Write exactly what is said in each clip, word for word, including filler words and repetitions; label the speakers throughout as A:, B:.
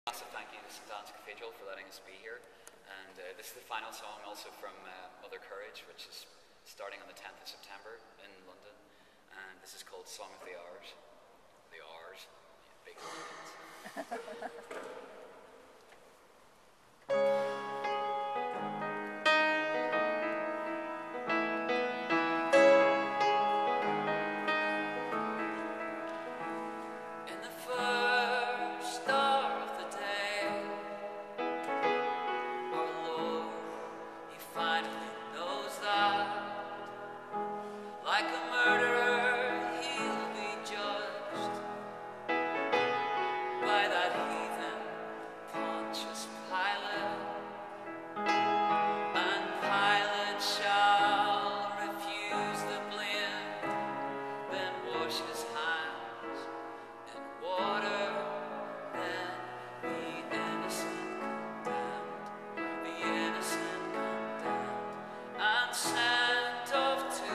A: Massive thank you to Saint Anne's Cathedral for letting us be here. And uh, this is the final song also from uh, Mother Courage, which is starting on the tenth of September in London. And this is called Song of the Hours. The Hours. Yeah, big Londons.
B: Like a murderer, he'll be judged by that heathen Pontius Pilate, and Pilate shall refuse the blame, then wash his hands in water, then the innocent condemned, the innocent condemned, and sent off to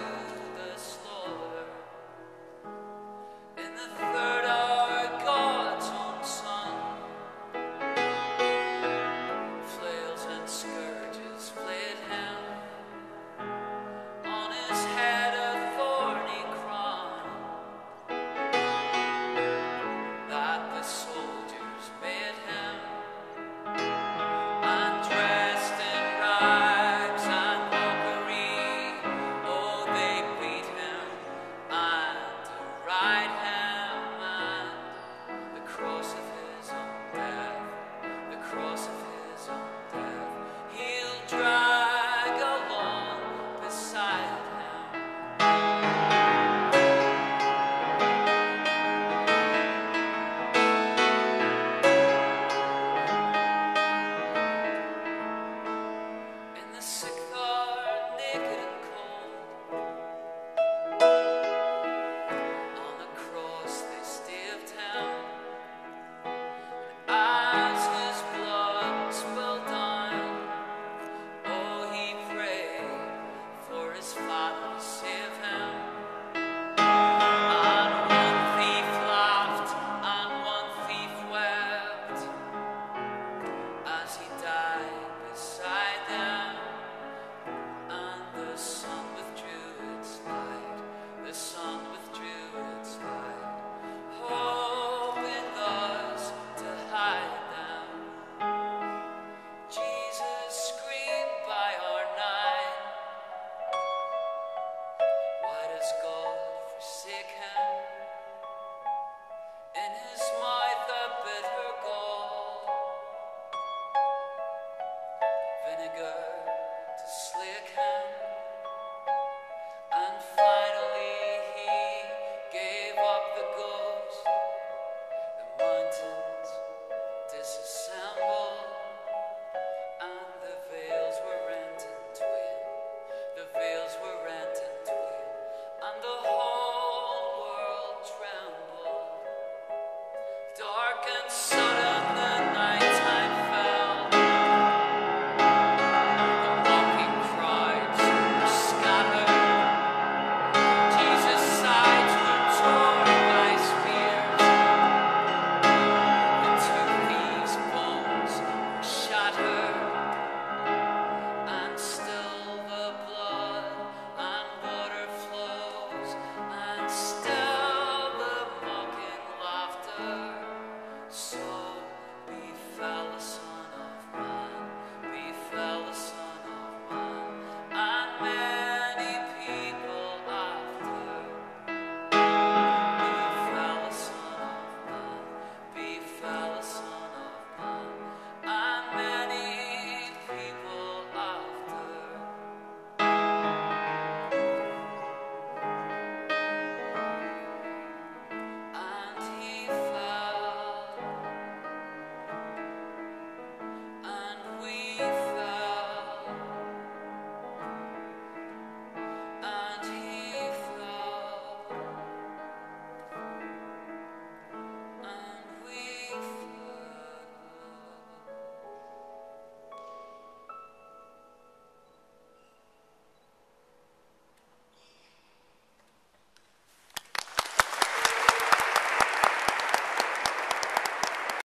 B: vinegar.